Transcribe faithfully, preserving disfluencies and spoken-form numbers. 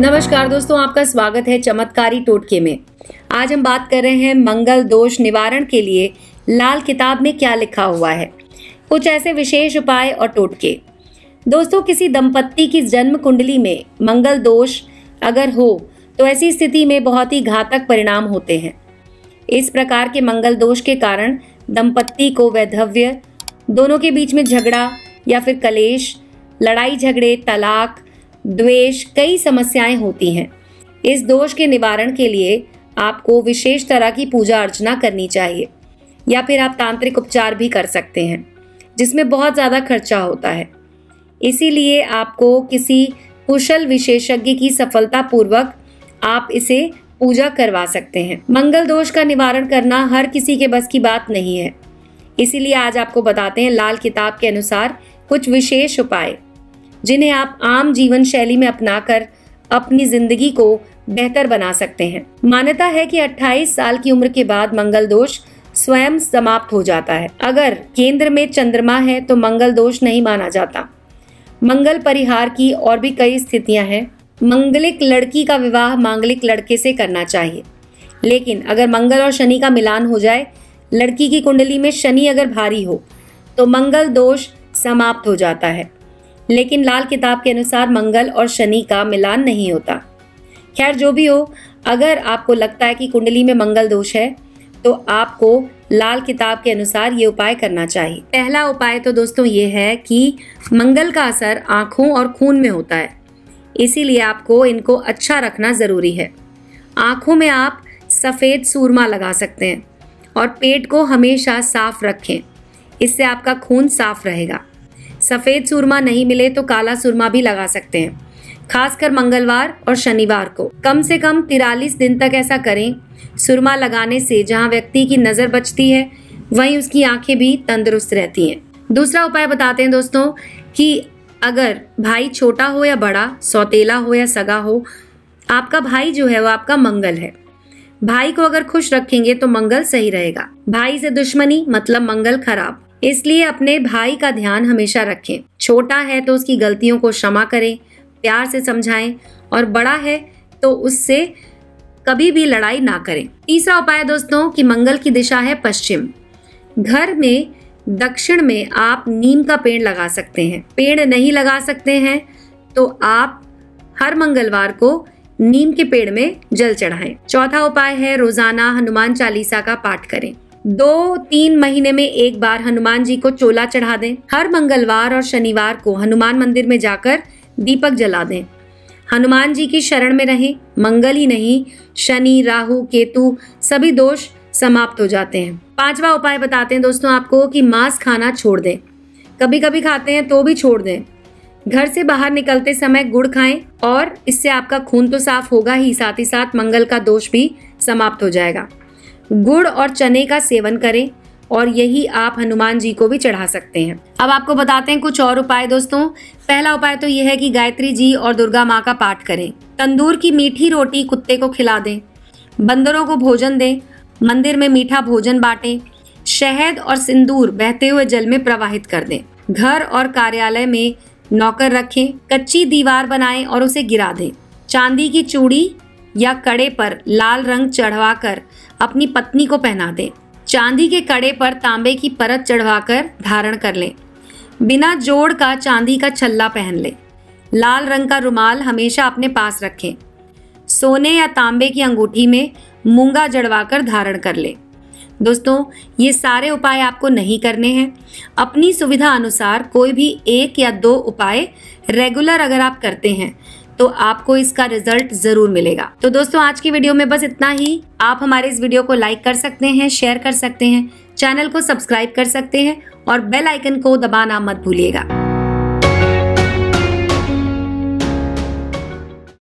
नमस्कार दोस्तों, आपका स्वागत है चमत्कारी टोटके में। आज हम बात कर रहे हैं मंगल दोष निवारण के लिए लाल किताब में क्या लिखा हुआ है, कुछ ऐसे विशेष उपाय और टोटके। दोस्तों, किसी दंपत्ति की जन्म कुंडली में मंगल दोष अगर हो तो ऐसी स्थिति में बहुत ही घातक परिणाम होते हैं। इस प्रकार के मंगल दोष के कारण दंपत्ति को वैधव्य, दोनों के बीच में झगड़ा या फिर कलेश, लड़ाई झगड़े, तलाक, द्वेष, कई समस्याएं होती हैं। इस दोष के निवारण के लिए आपको विशेष तरह की पूजा अर्चना करनी चाहिए या फिर आप तांत्रिक उपचार भी कर सकते हैं, जिसमें बहुत ज़्यादा खर्चा होता है। इसीलिए आपको किसी कुशल विशेषज्ञ की सफलता पूर्वक आप इसे पूजा करवा सकते हैं। मंगल दोष का निवारण करना हर किसी के बस की बात नहीं है, इसीलिए आज आपको बताते हैं लाल किताब के अनुसार कुछ विशेष उपाय, जिन्हें आप आम जीवन शैली में अपनाकर अपनी जिंदगी को बेहतर बना सकते हैं। मान्यता है कि अट्ठाईस साल की उम्र के बाद मंगल दोष स्वयं समाप्त हो जाता है। अगर केंद्र में चंद्रमा है तो मंगल दोष नहीं माना जाता। मंगल परिहार की और भी कई स्थितियां हैं। मंगलिक लड़की का विवाह मांगलिक लड़के से करना चाहिए, लेकिन अगर मंगल और शनि का मिलान हो जाए, लड़की की कुंडली में शनि अगर भारी हो तो मंगल दोष समाप्त हो जाता है। लेकिन लाल किताब के अनुसार मंगल और शनि का मिलान नहीं होता। खैर, जो भी हो, अगर आपको लगता है कि कुंडली में मंगल दोष है तो आपको लाल किताब के अनुसार ये उपाय करना चाहिए। पहला उपाय तो दोस्तों ये है कि मंगल का असर आंखों और खून में होता है, इसीलिए आपको इनको अच्छा रखना जरूरी है। आंखों में आप सफेद सूरमा लगा सकते हैं और पेट को हमेशा साफ रखें, इससे आपका खून साफ रहेगा। सफेद सूरमा नहीं मिले तो काला सूरमा भी लगा सकते हैं, खासकर मंगलवार और शनिवार को। कम से कम तिरालीस दिन तक ऐसा करें। सुरमा लगाने से जहां व्यक्ति की नजर बचती है, वहीं उसकी आंखें भी तंदुरुस्त रहती हैं। दूसरा उपाय बताते हैं दोस्तों कि अगर भाई छोटा हो या बड़ा, सौतेला हो या सगा हो, आपका भाई जो है वो आपका मंगल है। भाई को अगर खुश रखेंगे तो मंगल सही रहेगा। भाई से दुश्मनी मतलब मंगल खराब, इसलिए अपने भाई का ध्यान हमेशा रखें। छोटा है तो उसकी गलतियों को क्षमा करें, प्यार से समझाएं, और बड़ा है तो उससे कभी भी लड़ाई ना करें। तीसरा उपाय दोस्तों कि मंगल की दिशा है पश्चिम। घर में दक्षिण में आप नीम का पेड़ लगा सकते हैं। पेड़ नहीं लगा सकते हैं तो आप हर मंगलवार को नीम के पेड़ में जल चढ़ाएं। चौथा उपाय है रोजाना हनुमान चालीसा का पाठ करें। दो तीन महीने में एक बार हनुमान जी को चोला चढ़ा दें। हर मंगलवार और शनिवार को हनुमान मंदिर में जाकर दीपक जला दें। हनुमान जी की शरण में रहें। मंगल ही नहीं, शनि, राहु, केतु सभी दोष समाप्त हो जाते हैं। पांचवा उपाय बताते हैं दोस्तों आपको कि मांस खाना छोड़ दें। कभी कभी खाते हैं तो भी छोड़ दें। घर से बाहर निकलते समय गुड़ खाएं, और इससे आपका खून तो साफ होगा ही, साथ ही साथ मंगल का दोष भी समाप्त हो जाएगा। गुड़ और चने का सेवन करें, और यही आप हनुमान जी को भी चढ़ा सकते हैं। अब आपको बताते हैं कुछ और उपाय दोस्तों। पहला उपाय तो यह है कि गायत्री जी और दुर्गा माँ का पाठ करें। तंदूर की मीठी रोटी कुत्ते को खिला दें। बंदरों को भोजन दें। मंदिर में मीठा भोजन बांटें। शहद और सिंदूर बहते हुए जल में प्रवाहित कर दें। घर और कार्यालय में नौकर रखें। कच्ची दीवार बनाएं और उसे गिरा दें। चांदी की चूड़ी या कड़े पर लाल रंग चढ़वाकर अपनी पत्नी को पहना दें। चांदी के कड़े पर तांबे की परत चढ़वाकर धारण कर लें। बिना जोड़ का चांदी का छल्ला पहन लें। लाल रंग का रुमाल हमेशा अपने पास रखें। सोने या तांबे की अंगूठी में मूंगा जड़वाकर धारण कर लें। दोस्तों, ये सारे उपाय आपको नहीं करने हैं। अपनी सुविधा अनुसार कोई भी एक या दो उपाय रेगुलर अगर आप करते हैं तो आपको इसका रिजल्ट जरूर मिलेगा। तो दोस्तों, आज की वीडियो में बस इतना ही। आप हमारे इस वीडियो को लाइक कर सकते हैं, शेयर कर सकते हैं, चैनल को सब्सक्राइब कर सकते हैं और बेल आइकन को दबाना मत भूलिएगा।